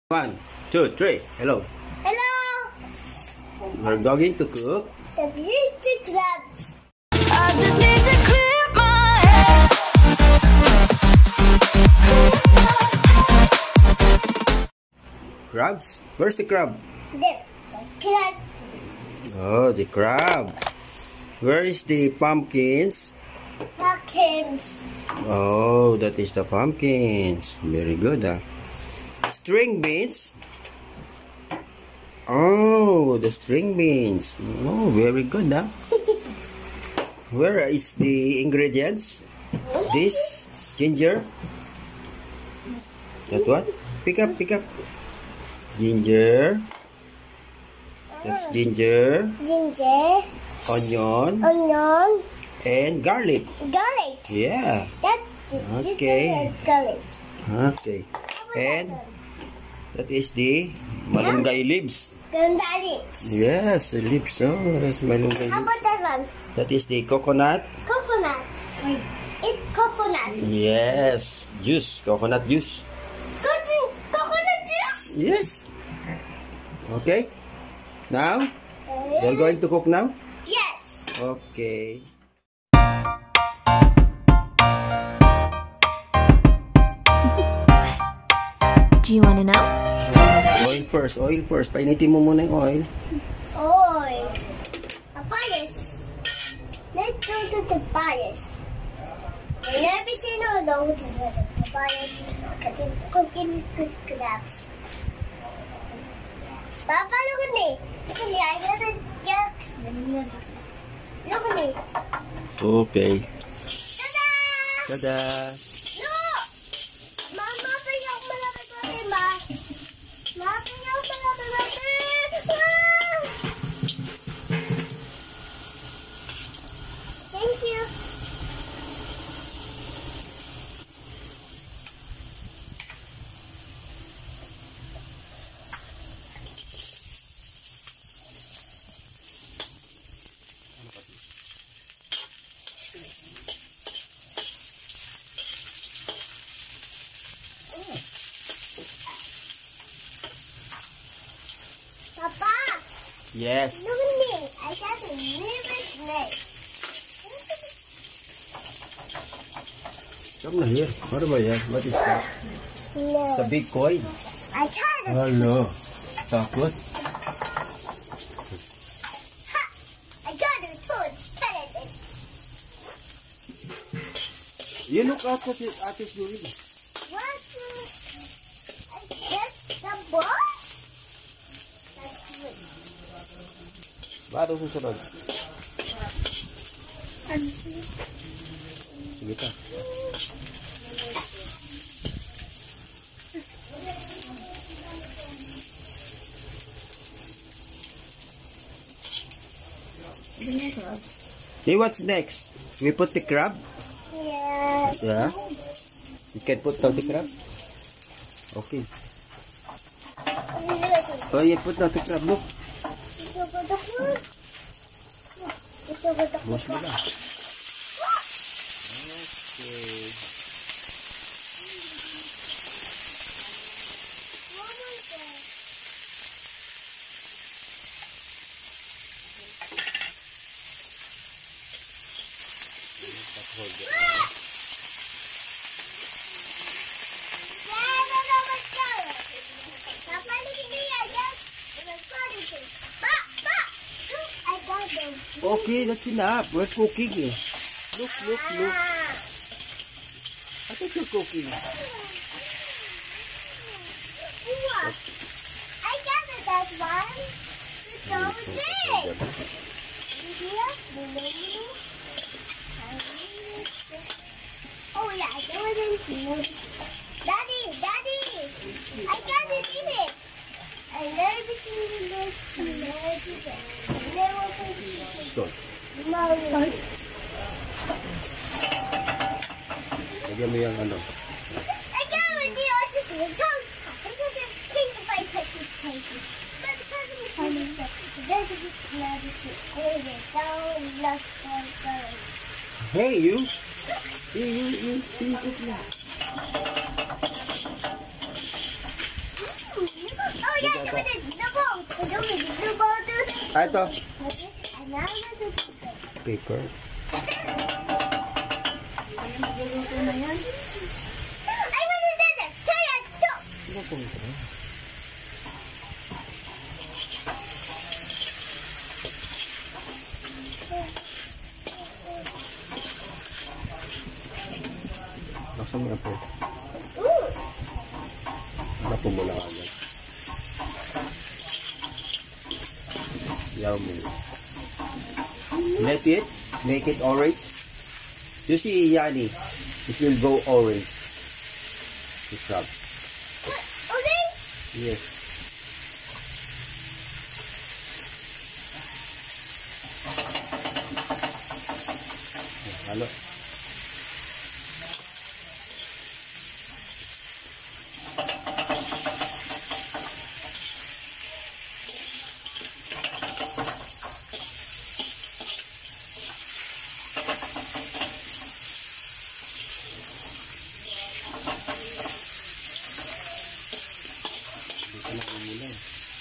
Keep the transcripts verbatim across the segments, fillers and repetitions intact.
One, two, three. Hello. Hello. We're going to cook The beauty crabs. I just need to clear my head. crabs. Where's the crab? There. The crab. Oh, the crab. Where is the pumpkins? Pumpkins. Oh, that is the pumpkins. Very good, huh? String beans. Oh, the string beans. Oh, very good, huh? Where is the ingredients? This ginger. That what? Pick up, pick up. Ginger. That's ginger. Ginger. Onion. Onion. And garlic. Garlic. Yeah. That's the Okay. ginger and garlic. Okay. And that is the malunggay leaves. Garlic. Yes, the leaves. Oh, that's malunggay How leaves. about that one? That is the coconut. Coconut. It's coconut. Yes, juice. Coconut juice. Coconut, coconut juice. Yes. Okay. Now, you're going to cook now? Yes. Okay. Do you want to know? Oil first. Oil first. Painitin mo muna yung oil. Oil. A bias. Let's go to the bias. I never seen or know the bias cooking good crabs. Papa, look at me. Look at me. I got a jack. Look at me. Okay. Ta-da! Tada! No! Mama, kaya ako malaki pa rin, ma. Ma, kaya ako malaki pa rin. Ah! Thank you. Papa, Yes. look at me. I got a liver snake. Come on here. What about that? What is that? No. It's a big coin. I got it. Oh no. Takot. Ha! I got it too. Tell it. You look out at it, at it, Yuri. What? I guess the boss? That's good. Bago susunod. Sige ka. Hey, what's next? We put the crab? Yeah. Yeah. You can put down the crab? Okay. Oh, you put down the crab. Look. Bukas mo lang. Okay. Okay, that's enough. We're cooking eh. Look, look, look. I think you're cooking. I got it, that one. It's over there. Oh yeah, there was in food. Daddy, Daddy, I got it in it. I never seen it. I never seen it. I never seen it. Salt. No, no. Lagyan mo yung ano. I got it. The other thing. Come. I got it. Think if I touch it, touch it. But the person is coming. There's a big cloud. It's down. Last one. Hey, you. You, you, you. You cook na. Mm, ito, ito. Double. Ah, ito. And now with the Paper. I want to do that. Try it. Stop. Ano po ito? Laksan mo na po. Ooh. Napo mo lang agad. Yaw mo. Let it. Make it orange. You see, Yani, it will go orange. The crab. Okay. Yes. Halo. Dito na ko muna.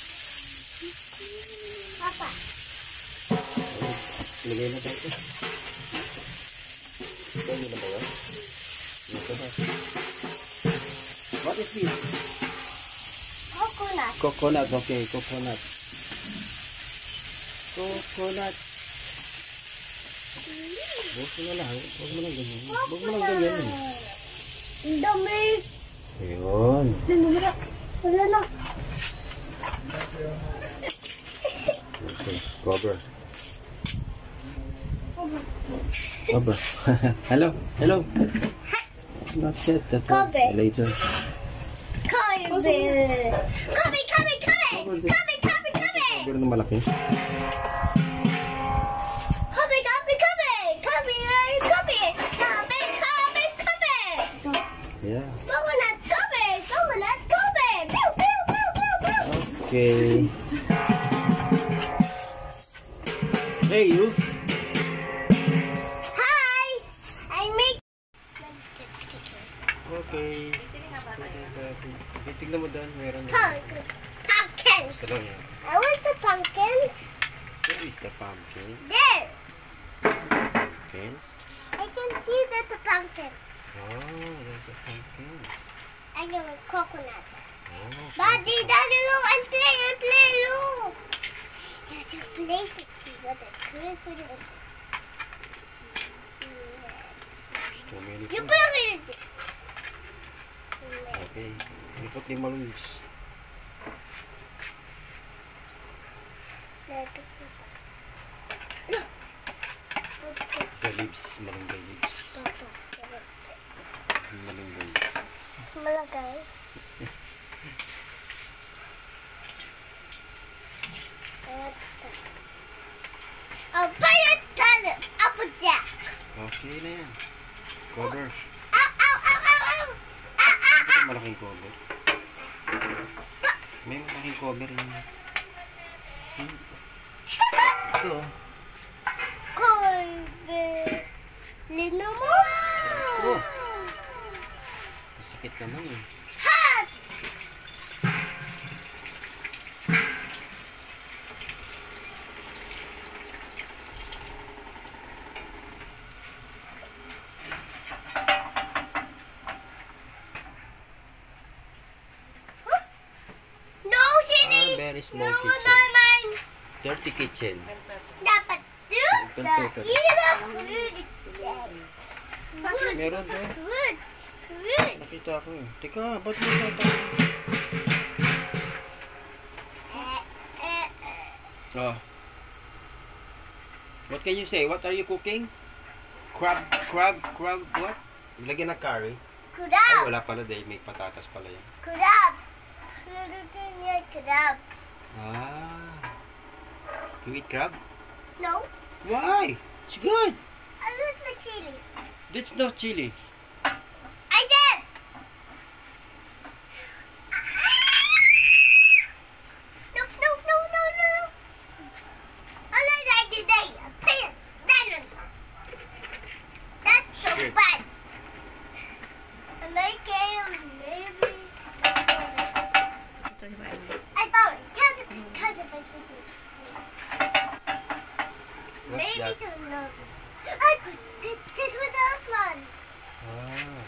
Papa. Lagay na tayo. Lagay na ba yan? Ito na. What is this? Coconut. Coconut. Okay, coconut. Coconut. Huwag mo na lang. Huwag mo lang ganyan. Huwag mo lang ganyan. Ang dami. Ayun. Wala. Wala na. Okay, cover. Cover. Hello, hello. Not yet. That Cover. later. Cover. Cover, cover, cover. Cover, cover, cover. Cover na malaki. Cover, cover, cover. Cover, cover. Cover, cover, cover. Yeah. Coconut cover. Coconut cover. Pew, pew, pew, pew, pew. Okay. Hey, you. Hi. I make. Okay. Tignan mo doon. Meron na. Pumpkin. Pumpkins. Isa lang yan. I want the pumpkins. Where is the pumpkin? There. Pumpkin. I can see that the pumpkin. Oh, there's a pumpkin. I got a coconut. Oh, Daddy, Daddy, look, I'm playing, I'm playing, look. You have to place it. You got to put it in. so many You things. put it in. Okay. You put the balloons. The leaves. Malunggay leaves. Malunggay. Malagay. I'll put it on the applejack. Okay na yan. Cover. Ow, ow, ow, ow, ow. Ow, ow, Ito ow. malaking cover. May malaking cover yun. Hmm. Ito. Cover. Lino mo. Oh. Sakit naman eh. Hot. No, Siri. Ah, very small No, kitchen. not mine. Dirty kitchen. Dapat do Open the paper. eat of food. Wood. Meron to. Wood. Wood. Nakita ko eh. Teka, ba't mo nata? Eh, eh, eh. Oh. What can you say? What are you cooking? Crab, crab, crab, what? Lagyan ng curry. Ay, Kurab. wala pala dahil may patatas pala yan. Kurab. Lulutin niya kurab. Ah. You eat crab? No, Why? It's good. I want the chili. That's not chili. I said. No, no, no, no, no. I like that today. A pear. That's so Good. bad. I make it maybe. I found that? don't know. I could get it without one. Ah.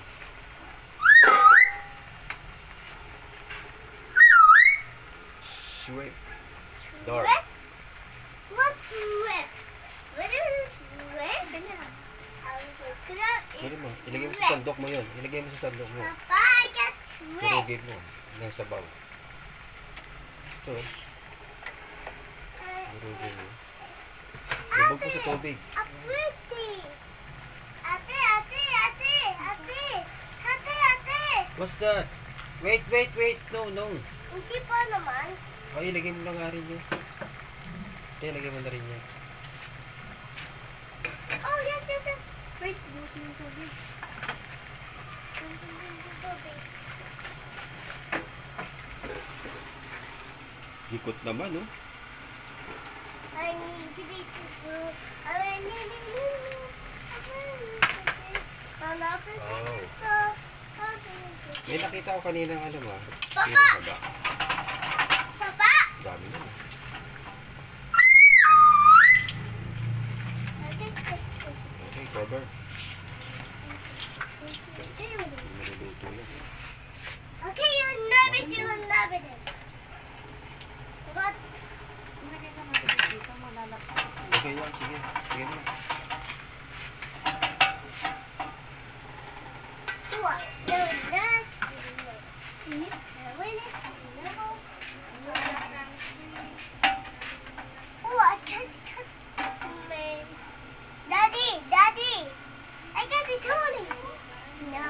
Swift. Door. Swift? What's swift? What is swift? I'll look it up. Pwede mo. Ilagay mo sa Swift. sandok mo yun. Ilagay mo sa sandok mo. Papa, I got swift. Durugin mo. Nasa baw. Ito. Durugin mo. Lubog mo sa tubig. A pretty. Ate, ate, ate, ate. Ate, ate. What's that? Wait, wait, wait. No, no. Hindi pa naman. Ay, ilagay mo na nga rin yun. Ito, ilagay mo na rin yan. Oh, yes, yes, yes. Wait, busin yung tubig. Busin yung tubig. Gikot naman, no? I need to be too. I need to be too. Oh. May nakita ko kanina ng ano ba? Papa! Ba? Papa! Dami na. Okay, cover. Maluluto yan. Okay, you'll never see one never did. But Okay yan, sige. Sige na. what? No, that's Oh, I can't cut. Daddy, Daddy, I got the Tony. No.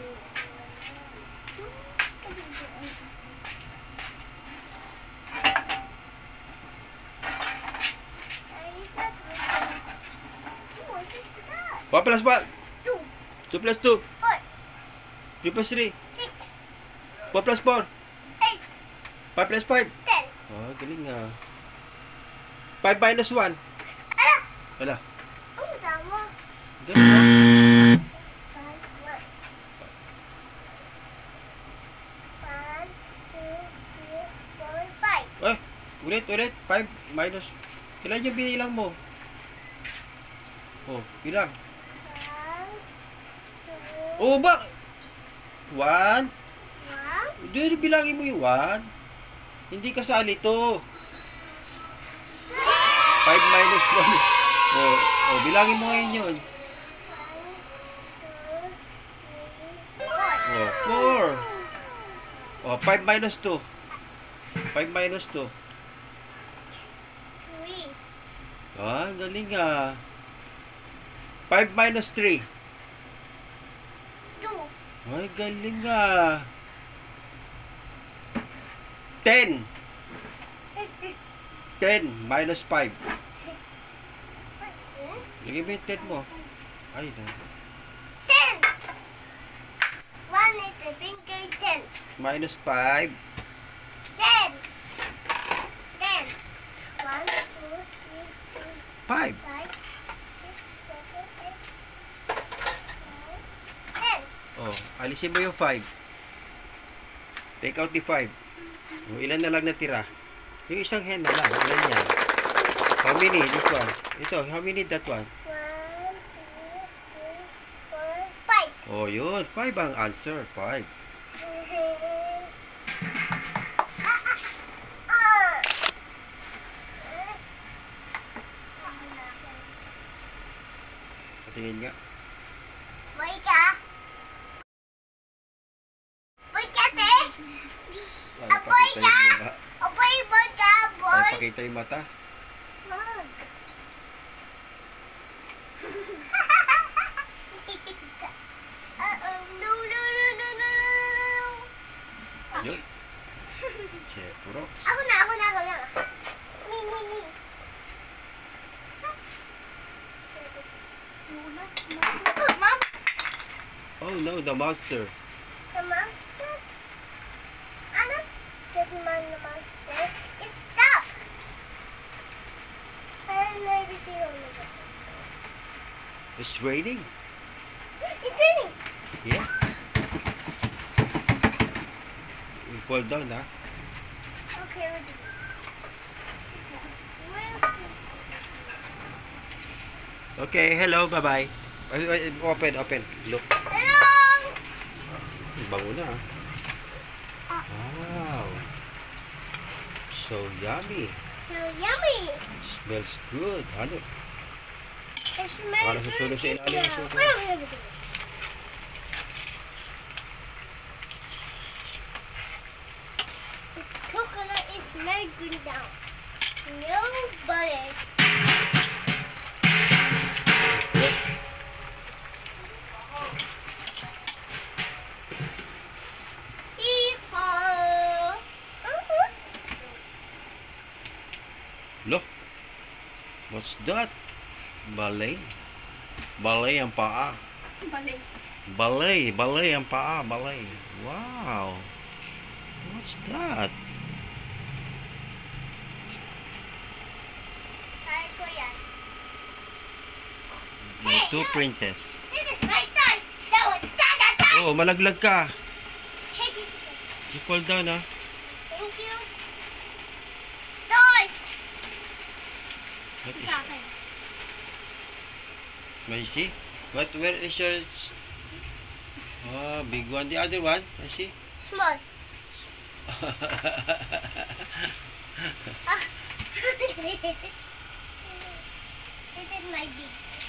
One plus one. Two, Two plus two. four, Three plus three. six, Four plus four. eight, Five plus five. ten. Ah, galing nga. Five minus one. Ah! Wala. Oh, tama. Galing nga. Five, one. One, two, three, four, five. Eh, ulit, ulit. Five minus. Kailan yung binilang mo? Oh, bilang. One, two, Oh, ba? One. one. Hindi, bilangin mo yung one. Hindi kasali to. Five minus one. Oh, oh, bilangin mo ngayon yun. Oh, four. Oh, five minus two. Five minus two. Three. Ah, galing ah. Five minus three. Two. Ay, galing ah. Ten. Ten minus five. Lagay mo yung ten mo. Ay, na. Ten. One is the finger ten. Minus five. Ten. Ten. One, two, three, four, Five. five, six, seven, eight, nine, ten. Oh, alisin mo yung five. Take out the five. Oh, ilan na lang natira? Yung isang hen na lang. Ilan yan? How many? This one. Ito, how many that one? One, two, three, four, five. Oh, yun. Five ang answer. Five. Ah. Patingin nga. Boy ka? Boy ka, te? Ay, Apoy pakita ka? yung mata. Aboy, boy ka, Ay, boy? pakita yung mata. Mom. Uh-oh. No, no, no, no, no, no, no. Yun. Che, puro. Ako na, ako na, ako na. Me, me, me. Mom. Oh no, the monster. The monster? Ano? Step man the monster. It's stuck. I've never seen one of them. It's raining. It's raining. Yeah. You fall down, ha? Okay, we'll do it. Well, Okay, hello, bye-bye. Ay, ay, Open, open. Look. Hello. Bango na ah. Wow. So yummy. So yummy. Smells good. Ano? It smells Parang susunog sa ilalim ng suka. This coconut is melting down. No butter. Hee-haw. Look. What's that? Balay. Balay ang paa. Balik. Balay. Balay ang paa. Balay. Wow. What's that? Kaya ko yan. My two princess. This is my time. That was Dada time. Oh, malaglag ka. Hey, this is You fall down ah. Thank you. Toys. What is, Sa akin. may see? What? Where is your... Oh, big one. The other one? I see. Small. Ah. This is my big.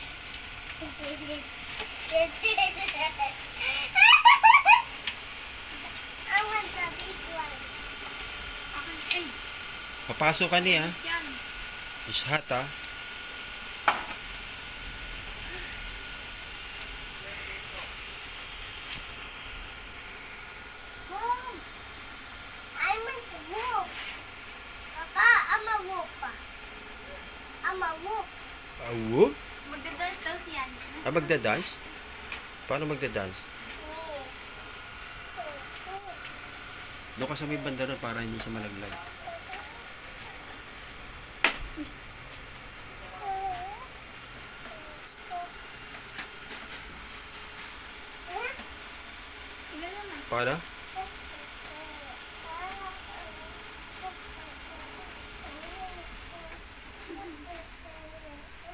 I want the big one. Akin, ay, Papasok ka niya. yan. It's hot ah. Mom, I'm a wolf. Papa, I'm a wolf. pa. I'm a wolf. Awo? Magdadance daw siyan. Ah, magda-dance? Paano magda-dance? Doon ka sa may banda ron para hindi siya malaglag. Ilan naman? Paano?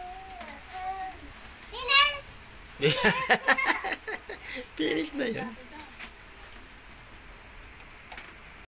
Finish! Finish na yan.